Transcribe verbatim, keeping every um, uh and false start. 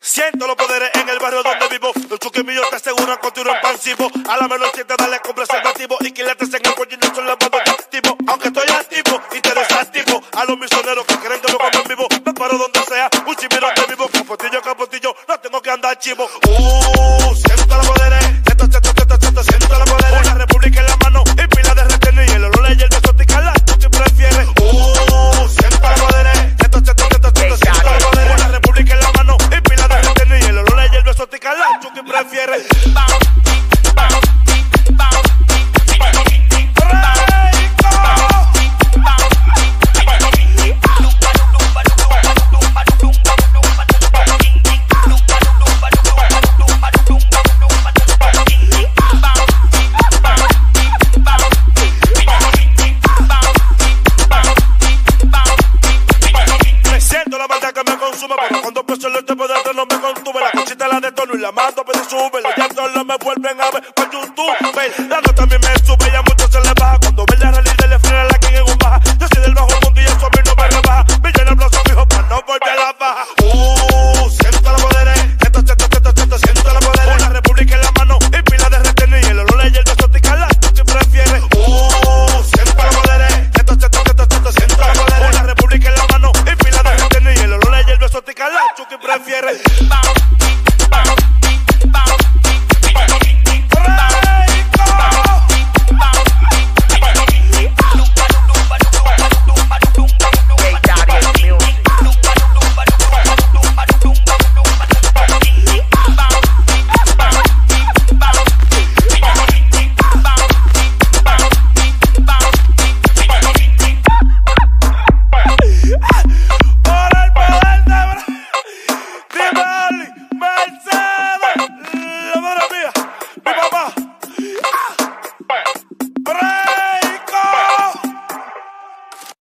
Siento los poderes en el barrio donde vivo. Los chuquimillos te aseguran con tiro expansivo. A la menor siente darle con preservativo. Y quilates en el cuello y no son lavados de activo. Aunque estoy activo y te desactivo. A los misioneros que creen que me comen vivo. Me paro donde sea, un chimiro te vivo. Capotillo, capotillo, no tengo que andar chivo. Uh, siento los poderes. Siento, siento, siento, siento, siento los poderes. Una república en la mano y pila de retener. Y el olor y el beso ticala, tú que prefieres. Uh, siento los poderes. Siento, siento, siento, siento, siento los poderes. Una república en la mano y pila de retener. Y el olor y el beso ticala, tú que prefieres. Pero cuando empiezo el tiempo de atrás no me contuve. La cochita la detono y la mando pero sube. Los llantos no me vuelven a ver por YouTube. La nota también me sube y a muchos se les baja. Cuando ven la realidad le frena la que en un baja. Yo soy del bajo mundo y eso a mí no me rebaja. Me llena el brazo fijo para no volver a la baja. Uh, siento los poderes. Siento, siento, siento, siento, siento los poderes. Una república en la mano y pila de retener. Y el olor y el beso ticala, tú si prefieres. Uh, siento los poderes. Siento, siento, siento, siento, siento los poderes. Una república en la mano y pila de retener. Y el olor y el beso ticala, tú que prefieres.